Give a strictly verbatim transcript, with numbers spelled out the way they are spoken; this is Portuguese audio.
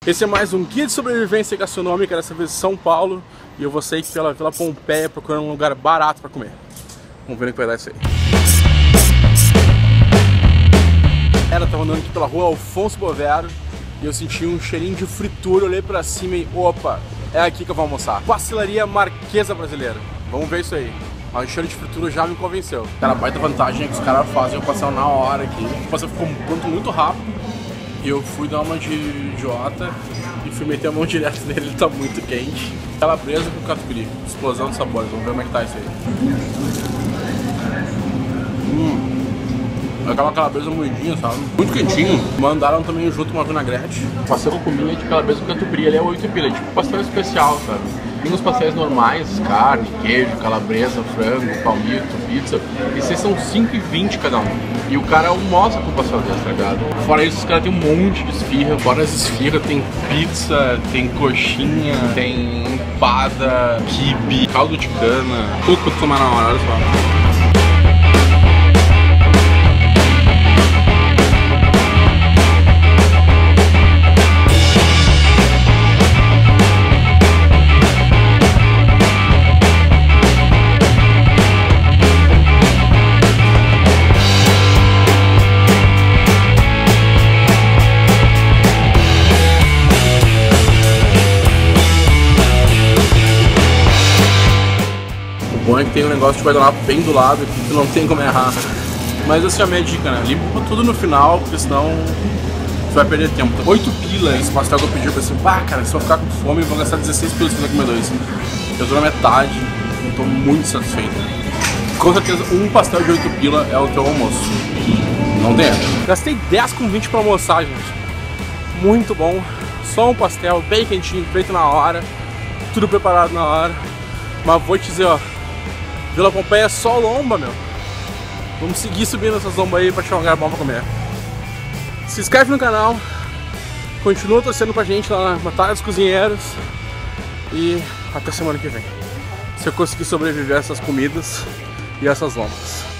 Esse é mais um guia de sobrevivência gastronômica, dessa vez em São Paulo. E eu vou sair pela Vila Pompeia procurando um lugar barato pra comer. Vamos ver o que vai dar isso aí. Ela tava andando aqui pela rua Alfonso Bovero e eu senti um cheirinho de fritura, olhei pra cima e opa, é aqui que eu vou almoçar. Pastelaria Marquesa Brasileira. Vamos ver isso aí. O cheiro de fritura já me convenceu. Cara, a baita vantagem é que os caras fazem o pastel na hora aqui. O pastel ficou pronto muito rápido. E eu fui dar uma de idiota e fui meter a mão direto nele, ele tá muito quente. Calabresa com catupiry, explosão de sabores, vamos ver como é que tá isso aí. Hum, aquela calabresa moidinha, sabe? Muito quentinho. Mandaram também junto uma vinagrete. O pastel que eu comi é de calabresa com catupiry, ele é oito pila, é tipo pastel especial, sabe? Tem uns pastéis normais, carne, queijo, calabresa, frango, palmito, pizza. Esses são cinco e vinte cada um. E o cara almoça com o pastel desse, tá ligado? Fora isso, os caras tem um monte de esfirra. Fora as esfirras, tem pizza, tem coxinha, tem empada, quibe, caldo de cana. Tudo que eu tomar na hora, olha só. O bom é que tem um negócio de guardanapo bem do lado aqui que não tem como errar. Mas essa é a minha dica, né? Limpa tudo no final, porque senão você vai perder tempo. oito pila esse pastel que eu pedi, eu pensei, pá, cara, se eu ficar com fome eu vou gastar dezesseis pilas pra comer dois. Eu tô na metade, eu tô muito satisfeito. Com certeza um pastel de oito pila é o teu almoço. Não tem erro. Gastei dez com vinte pra almoçar, gente. Muito bom. Só um pastel bem quentinho, feito na hora. Tudo preparado na hora. Mas vou te dizer, ó, Vila Pompeia é só lomba, meu. Vamos seguir subindo essas lombas aí pra achar um lugar bom pra comer. Se inscreve no canal, continua torcendo pra gente lá na Batalha dos Cozinheiros. E até semana que vem. Se eu conseguir sobreviver a essas comidas e essas lombas.